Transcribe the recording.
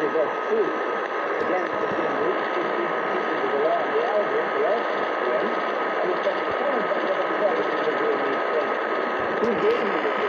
is of truth. Again, it's in Luke 15 teaches of the law and the algebra, the ultimate way, and it's that the Son of God never Christ is revealed these things. Who gave me this